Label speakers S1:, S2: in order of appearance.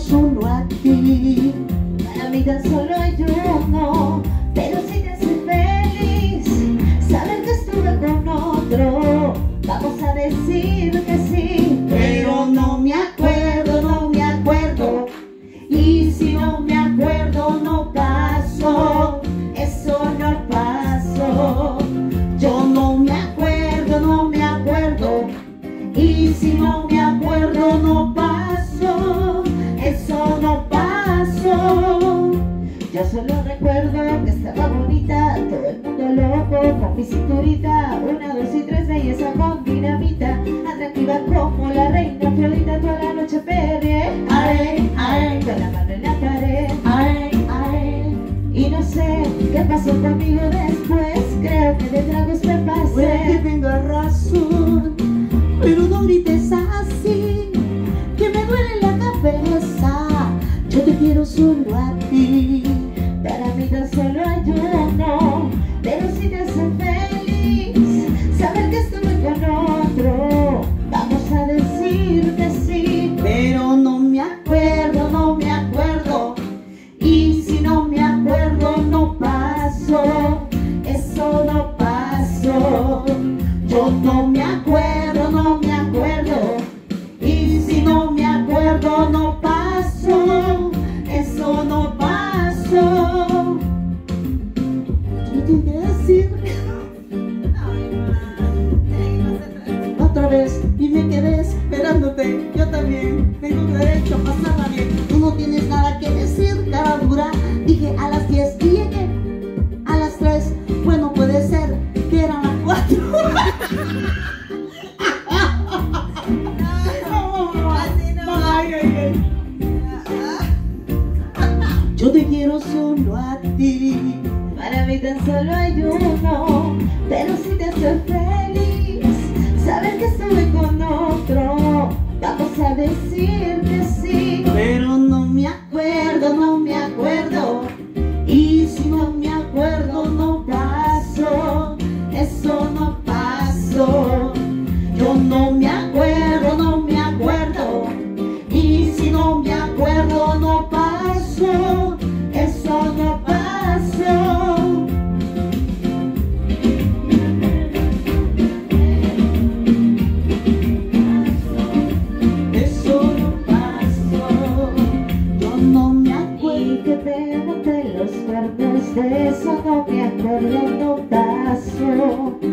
S1: solo a ti. Para mí tan solo hay uno, pero si te hace feliz saber que estuve con otro, vamos a decir que sí. Pero no me acuerdo, no me acuerdo, y si no me acuerdo no paso, eso no paso. Yo no me acuerdo, no me acuerdo, y si no me acuerdo no paso, eso no paso. Yo solo recuerdo que estaba bonita, todo el mundo loco con mi cinturita, 1, 2 y 3, belleza con dinamita, atractiva como la reina Florita, toda la noche perreé, ay, ay, con la mano en la pared, ay, ay. Y no sé qué pasó conmigo después, creo que de tragos me pasé.
S2: Puede que tengas razón, pero no grites así, que me duele la cabeza. Yo te quiero solo a ti.
S1: Para mí tan solo hay uno, pero si te hace feliz saber que estuve con otro, vamos a decir que sí.
S2: Pero no me acuerdo, no me acuerdo,
S1: Y si no me acuerdo no paso, eso no paso. Yo no me acuerdo, no me acuerdo, y si no me acuerdo no paso, eso no paso.
S2: yo te voy a decir otra vez y me quedé esperándote. Yo también tengo derecho a pasarla bien. Tú no tienes nada que decir, cara dura. Dije a las 10 y llegué a las 3. Bueno, puede ser que eran las 4. Ay, ay, ay. Yo te quiero solo a ti.
S1: Para mí tan solo hay uno, pero si te hace feliz saber que estuve con otro, vamos a decir que sí.
S2: Pero no me acuerdo, no me acuerdo, y si no me acuerdo no paso, eso no paso. Yo no me acuerdo, no me acuerdo, y si no me acuerdo no paso, eso no paso. Eso no paso. Yo no me acuerdo.
S1: Y que te boté los cuernos, de eso no me acuerdo, no paso.